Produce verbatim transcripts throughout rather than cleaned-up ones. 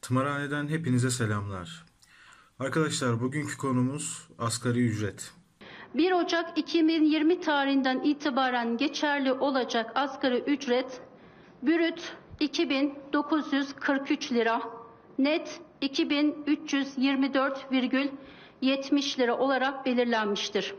Tımarhaneden hepinize selamlar. Arkadaşlar bugünkü konumuz asgari ücret. bir Ocak iki bin yirmi tarihinden itibaren geçerli olacak asgari ücret brüt iki bin dokuz yüz kırk üç lira, net iki bin üç yüz yirmi dört virgül yetmiş lira olarak belirlenmiştir.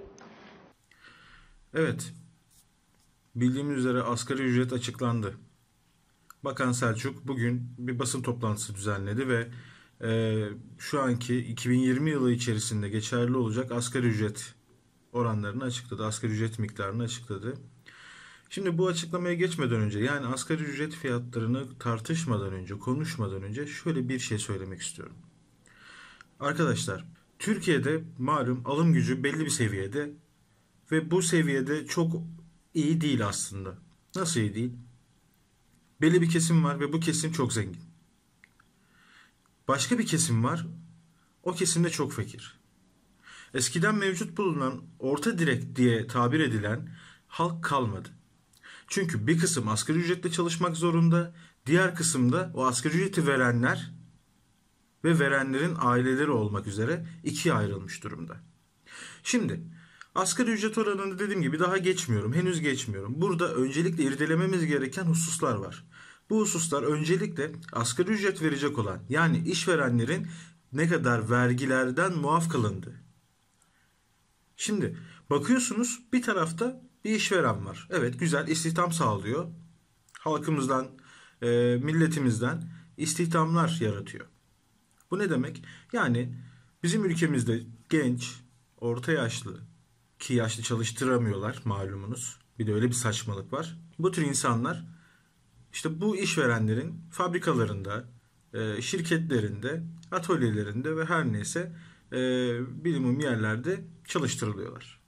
Evet, bildiğimiz üzere asgari ücret açıklandı. Bakan Selçuk bugün bir basın toplantısı düzenledi ve e, şu anki iki bin yirmi yılı içerisinde geçerli olacak asgari ücret oranlarını açıkladı. Asgari ücret miktarını açıkladı. Şimdi bu açıklamaya geçmeden önce, yani asgari ücret fiyatlarını tartışmadan önce, konuşmadan önce şöyle bir şey söylemek istiyorum. Arkadaşlar, Türkiye'de malum alım gücü belli bir seviyede ve bu seviyede çok iyi değil aslında. Nasıl iyi değil? Belli bir kesim var ve bu kesim çok zengin. Başka bir kesim var, o kesim de çok fakir. Eskiden mevcut bulunan orta direk diye tabir edilen halk kalmadı. Çünkü bir kısım asgari ücretle çalışmak zorunda, diğer kısımda o asgari ücreti verenler ve verenlerin aileleri olmak üzere ikiye ayrılmış durumda. Şimdi asgari ücret oranını dediğim gibi daha geçmiyorum, henüz geçmiyorum. Burada öncelikle irdelememiz gereken hususlar var. Bu hususlar öncelikle asgari ücret verecek olan, yani işverenlerin ne kadar vergilerden muaf kılındı. Şimdi bakıyorsunuz, bir tarafta bir işveren var. Evet, güzel, istihdam sağlıyor. Halkımızdan, e, milletimizden istihdamlar yaratıyor. Bu ne demek? Yani bizim ülkemizde genç, orta yaşlı, ki yaşlı çalıştıramıyorlar malumunuz. Bir de öyle bir saçmalık var. Bu tür insanlar işte bu işverenlerin fabrikalarında, e, şirketlerinde, atölyelerinde ve her neyse e, bilimum yerlerde çalıştırılıyorlar.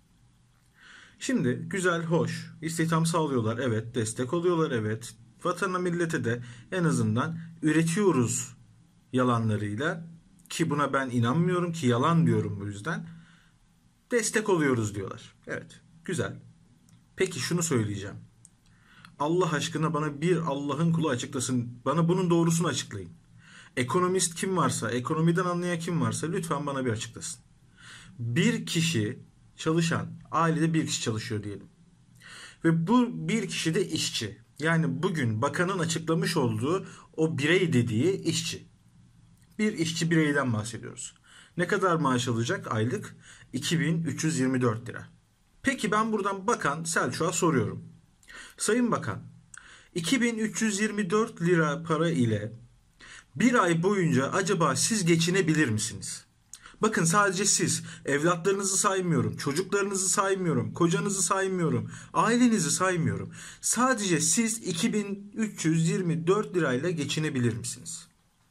Şimdi güzel, hoş, istihdam sağlıyorlar, evet, destek oluyorlar, evet. Vatana millete de en azından üretiyoruz yalanlarıyla, ki buna ben inanmıyorum, ki yalan diyorum bu yüzden, destek oluyoruz diyorlar. Evet, güzel. Peki şunu söyleyeceğim. Allah aşkına bana bir Allah'ın kulu açıklasın. Bana bunun doğrusunu açıklayın. Ekonomist kim varsa, ekonomiden anlayan kim varsa lütfen bana bir açıklasın. Bir kişi çalışan, ailede bir kişi çalışıyor diyelim. Ve bu bir kişi de işçi. Yani bugün bakanın açıklamış olduğu o birey dediği işçi. Bir işçi bireyden bahsediyoruz. Ne kadar maaş alacak aylık? iki bin üç yüz yirmi dört lira. Peki ben buradan Bakan Selçuk'a soruyorum. Sayın Bakan, iki bin üç yüz yirmi dört lira para ile bir ay boyunca acaba siz geçinebilir misiniz? Bakın, sadece siz, evlatlarınızı saymıyorum, çocuklarınızı saymıyorum, kocanızı saymıyorum, ailenizi saymıyorum. Sadece siz iki bin üç yüz yirmi dört lirayla geçinebilir misiniz?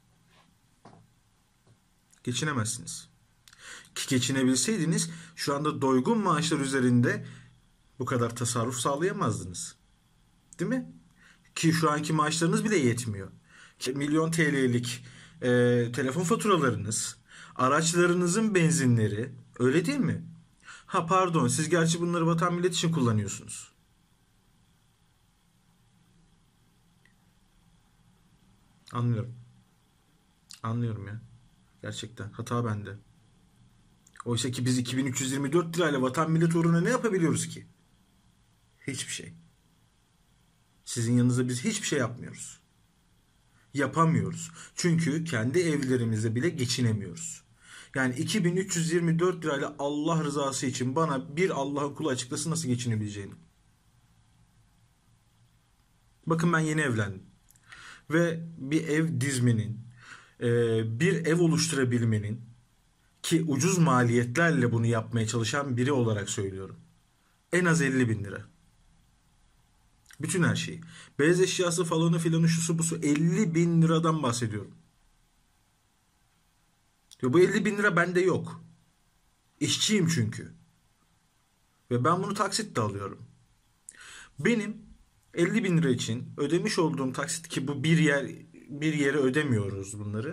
Geçinemezsiniz. Ki geçinebilseydiniz şu anda doygun maaşlar üzerinde bu kadar tasarruf sağlayamazdınız. Değil mi? Ki şu anki maaşlarınız bile yetmiyor. Ki milyon T L'lik e, telefon faturalarınız, araçlarınızın benzinleri, öyle değil mi? Ha pardon, siz gerçi bunları vatan millet için kullanıyorsunuz. Anlıyorum. Anlıyorum ya. Gerçekten hata bende. Oysa ki biz iki bin üç yüz yirmi dört lirayla vatan millet uğruna ne yapabiliyoruz ki? Hiçbir şey. Sizin yanınızda biz hiçbir şey yapmıyoruz. Yapamıyoruz. Çünkü kendi evlerimizde bile geçinemiyoruz. Yani iki bin üç yüz yirmi dört lirayla Allah rızası için bana bir Allah'ın kulu açıklasın nasıl geçinebileceğini. Bakın, ben yeni evlendim. Ve bir ev dizmenin, bir ev oluşturabilmenin, ki ucuz maliyetlerle bunu yapmaya çalışan biri olarak söylüyorum, en az elli bin lira. Bütün her şeyi. Beyaz eşyası falanı filanı şusu busu elli bin liradan bahsediyorum. Ve bu elli bin lira bende yok. İşçiyim çünkü. Ve ben bunu taksitle alıyorum. Benim elli bin lira için ödemiş olduğum taksit, ki bu bir yer bir yere ödemiyoruz bunları.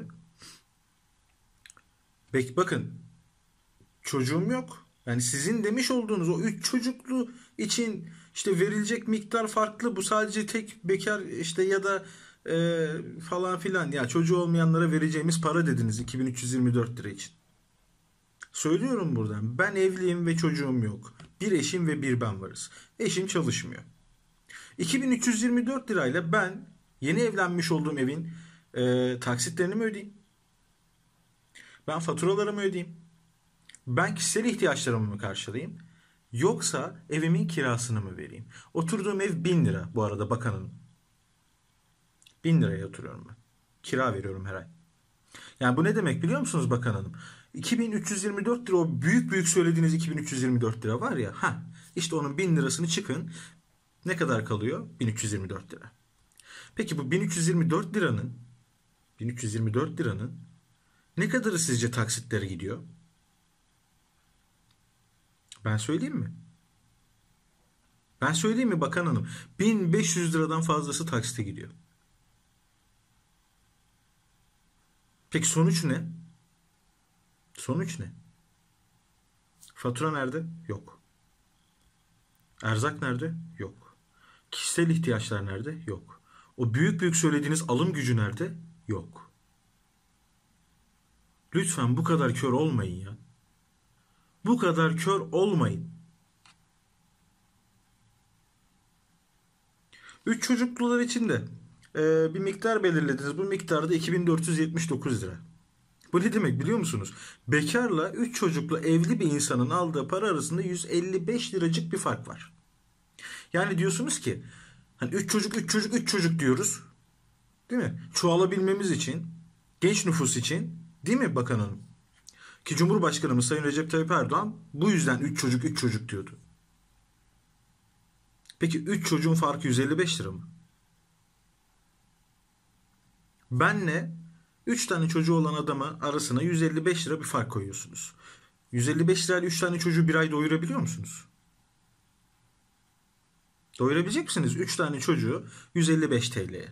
Bek bakın, çocuğum yok. Yani sizin demiş olduğunuz o üç çocuklu için işte verilecek miktar farklı. Bu sadece tek bekar işte ya da e, falan filan. Ya çocuğu olmayanlara vereceğimiz para dediniz iki bin üç yüz yirmi dört lira için. Söylüyorum buradan. Ben evliyim ve çocuğum yok. Bir eşim ve bir ben varız. Eşim çalışmıyor. iki bin üç yüz yirmi dört lirayla ben yeni evlenmiş olduğum evin e, taksitlerini mi ödeyeyim? Ben faturalarımı ödeyeyim? Ben kişisel ihtiyaçlarımı mı karşılayayım? Yoksa evimin kirasını mı vereyim? Oturduğum ev bin lira bu arada bakanım. Bin liraya oturuyorum ben. Kira veriyorum her ay. Yani bu ne demek biliyor musunuz bakan hanım? iki bin üç yüz yirmi dört lira, o büyük büyük söylediğiniz iki bin üç yüz yirmi dört lira var ya. Ha, işte onun bin lirasını çıkın. Ne kadar kalıyor? bin üç yüz yirmi dört lira. Peki bu bin üç yüz yirmi dört liranın bin üç yüz yirmi dört liranın ne kadarı sizce taksitlere gidiyor? Ben söyleyeyim mi? Ben söyleyeyim mi bakan hanım? bin beş yüz liradan fazlası taksite gidiyor. Peki sonuç ne? Sonuç ne? Fatura nerede? Yok. Erzak nerede? Yok. Kişisel ihtiyaçlar nerede? Yok. O büyük büyük söylediğiniz alım gücü nerede? Yok. Lütfen bu kadar kör olmayın ya. Bu kadar kör olmayın. Üç çocuklular için de e, bir miktar belirlediniz. Bu miktarda iki bin dört yüz yetmiş dokuz lira. Bu ne demek biliyor musunuz? Bekarla üç çocuklu evli bir insanın aldığı para arasında yüz elli beş liracık bir fark var. Yani diyorsunuz ki hani üç çocuk üç çocuk üç çocuk diyoruz. Değil mi? Çoğalabilmemiz için, genç nüfus için, değil mi bakan hanım? Ki Cumhurbaşkanımız Sayın Recep Tayyip Erdoğan bu yüzden üç çocuk üç çocuk diyordu. Peki üç çocuğun farkı yüz elli beş lira mı? Benle üç tane çocuğu olan adama arasına yüz elli beş lira bir fark koyuyorsunuz. yüz elli beş lirayla üç tane çocuğu bir ay doyurabiliyor musunuz? Doyurabilecek misiniz? üç tane çocuğu yüz elli beş T L'ye.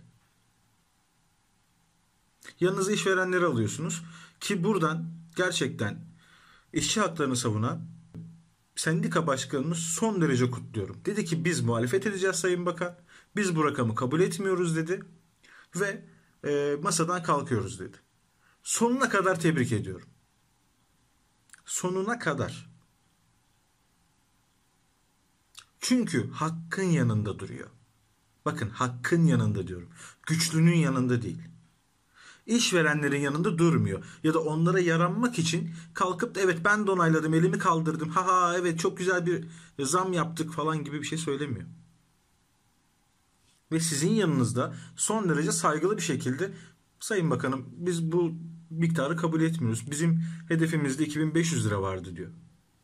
Yanınıza işverenleri alıyorsunuz. Ki buradan gerçekten işçi haklarını savunan sendika başkanını son derece kutluyorum. Dedi ki biz muhalefet edeceğiz Sayın Bakan. Biz bu rakamı kabul etmiyoruz dedi. Ve e, masadan kalkıyoruz dedi. Sonuna kadar tebrik ediyorum. Sonuna kadar. Çünkü hakkın yanında duruyor. Bakın hakkın yanında diyorum. Güçlünün yanında değil. İşverenlerin yanında durmuyor. Ya da onlara yaranmak için kalkıp da evet ben de onayladım, elimi kaldırdım. Ha ha evet çok güzel bir zam yaptık falan gibi bir şey söylemiyor. Ve sizin yanınızda son derece saygılı bir şekilde Sayın Bakanım biz bu miktarı kabul etmiyoruz. Bizim hedefimizde iki bin beş yüz lira vardı diyor.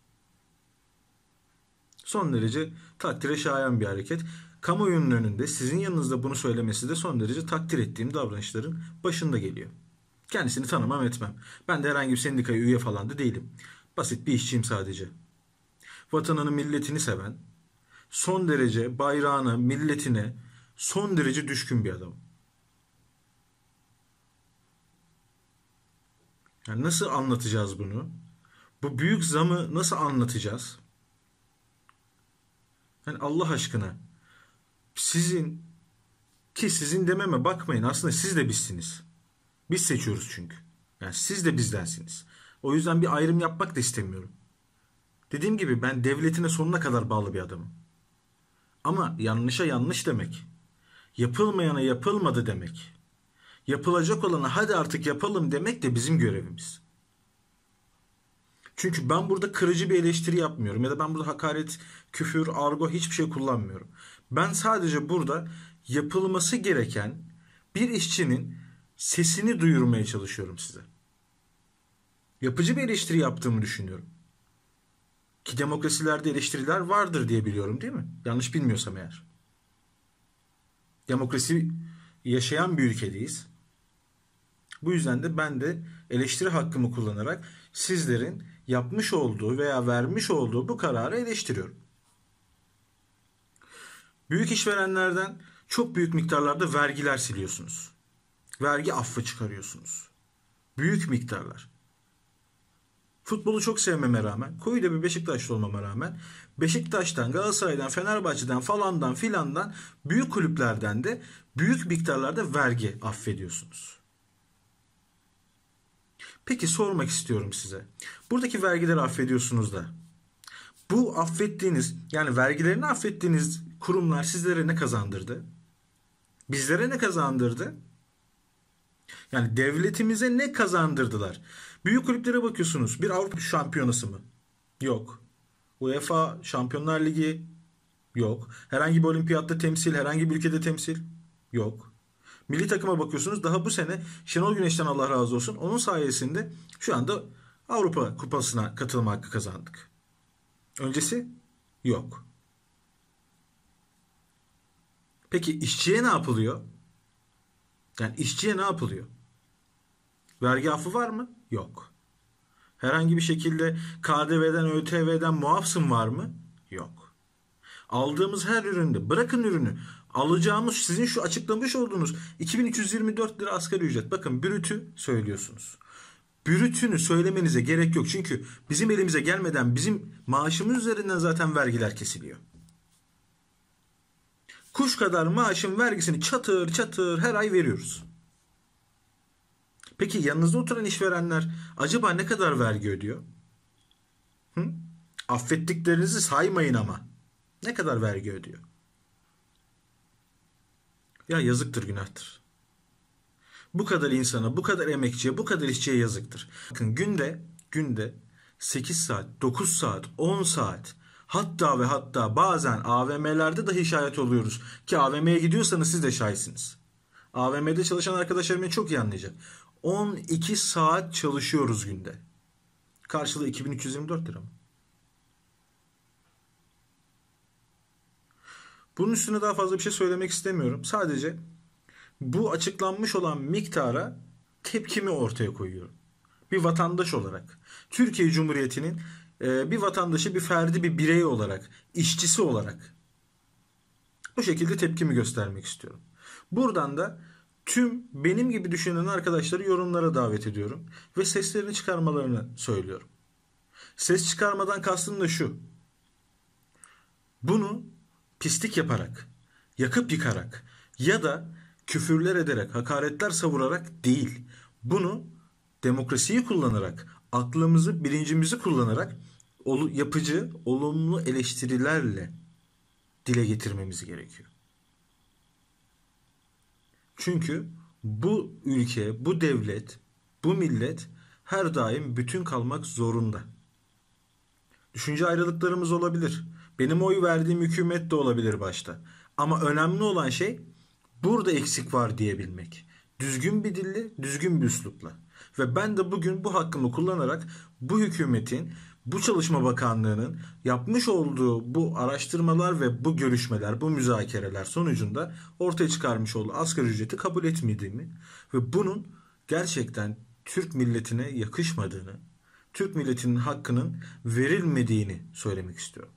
Son derece takdire şayan bir hareket. Kamuoyunun önünde sizin yanınızda bunu söylemesi de son derece takdir ettiğim davranışların başında geliyor. Kendisini tanımam etmem. Ben de herhangi bir sendikaya üye falan da değilim. Basit bir işçiyim sadece. Vatanını, milletini seven, son derece bayrağına, milletine son derece düşkün bir adam. Yani nasıl anlatacağız bunu? Bu büyük zamı nasıl anlatacağız? Yani Allah aşkına sizin ki sizin dememe bakmayın aslında siz de bizsiniz. Biz seçiyoruz çünkü. Yani siz de bizdensiniz. O yüzden bir ayrım yapmak da istemiyorum. Dediğim gibi ben devletine sonuna kadar bağlı bir adamım. Ama yanlışa yanlış demek. Yapılmayana yapılmadı demek. Yapılacak olana hadi artık yapalım demek de bizim görevimiz. Çünkü ben burada kırıcı bir eleştiri yapmıyorum. Ya da ben burada hakaret, küfür, argo hiçbir şey kullanmıyorum. Ben sadece burada yapılması gereken bir işçinin sesini duyurmaya çalışıyorum size. Yapıcı bir eleştiri yaptığımı düşünüyorum. Ki demokrasilerde eleştiriler vardır diye biliyorum değil mi? Yanlış bilmiyorsam eğer. Demokrasi yaşayan bir ülkedeyiz. Bu yüzden de ben de eleştiri hakkımı kullanarak sizlerin yapmış olduğu veya vermiş olduğu bu kararı eleştiriyorum. Büyük işverenlerden çok büyük miktarlarda vergiler siliyorsunuz. Vergi affı çıkarıyorsunuz. Büyük miktarlar. Futbolu çok sevmeme rağmen, koyu da bir Beşiktaşlı olmama rağmen Beşiktaş'tan, Galatasaray'dan, Fenerbahçe'den falandan filandan büyük kulüplerden de büyük miktarlarda vergi affediyorsunuz. Peki sormak istiyorum size. Buradaki vergileri affediyorsunuz da bu affettiğiniz, yani vergilerini affettiğiniz kurumlar sizlere ne kazandırdı? Bizlere ne kazandırdı? Yani devletimize ne kazandırdılar? Büyük kulüplere bakıyorsunuz. Bir Avrupa Şampiyonası mı? Yok. UEFA Şampiyonlar Ligi? Yok. Herhangi bir olimpiyatta temsil, herhangi bir ülkede temsil? Yok. Milli takıma bakıyorsunuz. Daha bu sene Şenol Güneş'ten Allah razı olsun. Onun sayesinde şu anda Avrupa Kupası'na katılma hakkı kazandık. Öncesi? Yok. Peki işçiye ne yapılıyor? Yani işçiye ne yapılıyor? Vergi affı var mı? Yok. Herhangi bir şekilde K D V'den, ÖTV'den muafsın var mı? Yok. Aldığımız her üründe, bırakın ürünü, alacağımız sizin şu açıklamış olduğunuz iki bin üç yüz yirmi dört lira asgari ücret. Bakın brütü söylüyorsunuz. Brütünü söylemenize gerek yok. Çünkü bizim elimize gelmeden bizim maaşımız üzerinden zaten vergiler kesiliyor. Kuş kadar maaşın vergisini çatır çatır her ay veriyoruz. Peki yanınızda oturan işverenler acaba ne kadar vergi ödüyor? Hı? Affettiklerinizi saymayın ama. Ne kadar vergi ödüyor? Ya yazıktır, günahtır. Bu kadar insana, bu kadar emekçiye, bu kadar işçiye yazıktır. Bakın günde, günde sekiz saat, dokuz saat, on saat, hatta ve hatta bazen A V M'lerde dahi şahit oluyoruz. Ki A V M'ye gidiyorsanız siz de şahitsiniz. A V M'de çalışan arkadaşlarım beni çok iyi anlayacak. on iki saat çalışıyoruz günde. Karşılığı iki bin üç yüz yirmi dört lira mı? Bunun üstüne daha fazla bir şey söylemek istemiyorum. Sadece bu açıklanmış olan miktara tepkimi ortaya koyuyorum. Bir vatandaş olarak, Türkiye Cumhuriyeti'nin bir vatandaşı, bir ferdi, bir birey olarak, işçisi olarak bu şekilde tepkimi göstermek istiyorum. Buradan da tüm benim gibi düşünen arkadaşları yorumlara davet ediyorum ve seslerini çıkarmalarını söylüyorum. Ses çıkarmadan kastım da şu: bunu pislik yaparak, yakıp yıkarak ya da küfürler ederek, hakaretler savurarak değil, bunu demokrasiyi kullanarak, aklımızı, bilincimizi kullanarak yapıcı, olumlu eleştirilerle dile getirmemiz gerekiyor. Çünkü bu ülke, bu devlet, bu millet her daim bütün kalmak zorunda. Düşünce ayrılıklarımız olabilir. Benim oy verdiğim hükümet de olabilir başta. Ama önemli olan şey burada eksik var diyebilmek. Düzgün bir dille, düzgün bir üslupla. Ve ben de bugün bu hakkımı kullanarak bu hükümetin, bu Çalışma Bakanlığı'nın yapmış olduğu bu araştırmalar ve bu görüşmeler, bu müzakereler sonucunda ortaya çıkarmış olduğu asgari ücreti kabul etmediğimi ve bunun gerçekten Türk milletine yakışmadığını, Türk milletinin hakkının verilmediğini söylemek istiyorum.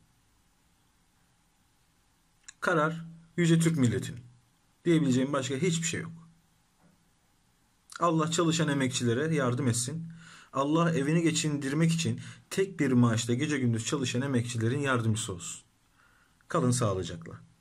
Karar Yüce Türk milletinin. Diyebileceğim başka hiçbir şey yok. Allah çalışan emekçilere yardım etsin. Allah evini geçindirmek için tek bir maaşla gece gündüz çalışan emekçilerin yardımcısı olsun. Kalın sağlıcakla.